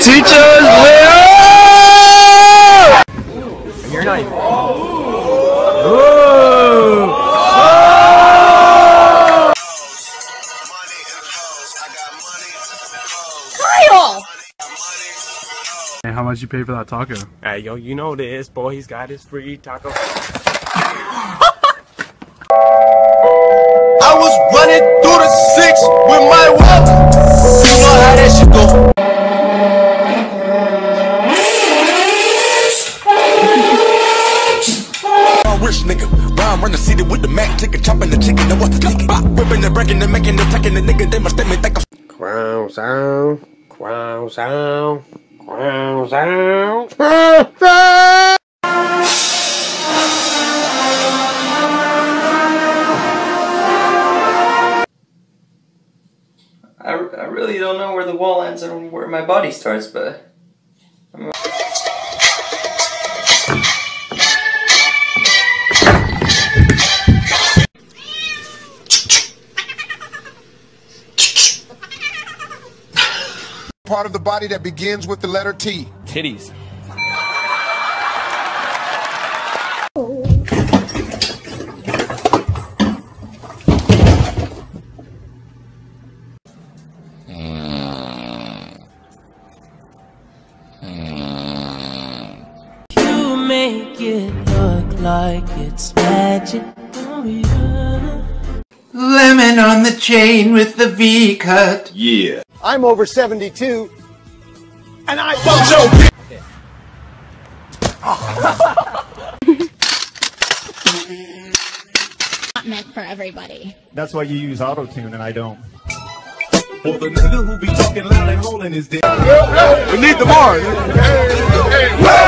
Teach us where. You're not even. Kyle! Hey, how much you pay for that taco? Hey, yo, you know this, boy. He's got his free taco. I was running through the 6 with my whip. You know how that shit go. Rich nigga, round run the city with the Mac, chicken chopping the chicken, then what's the ticket? Whipping and breaking and making the taking the nigga, they must think I'm Crown sound, crown sound, crown sound. I really don't know where the wall ends and where my body starts, but... part of the body that begins with the letter T. Titties. You make it look like it's magic. Oh, yeah. Lemon on the chain with the V cut. Yeah. I'm over 72, and I fuck your Not meant for everybody. That's why you use auto-tune and I don't. For the nigga who be talking loud and holding his dick. We need the bar.